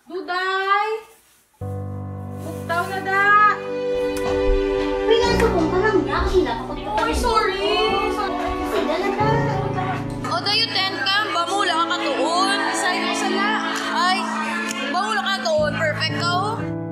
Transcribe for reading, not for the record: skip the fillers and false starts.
Duday! Buktaw na da! Pinasubong ka lang niya. Hila pa ko dito. Oy, sorry! Sila na da. O, dayo 10 ka. Bamula ka katuon. Isay mo sala. Ay, bamula ka katuon. Perfect ka, oh.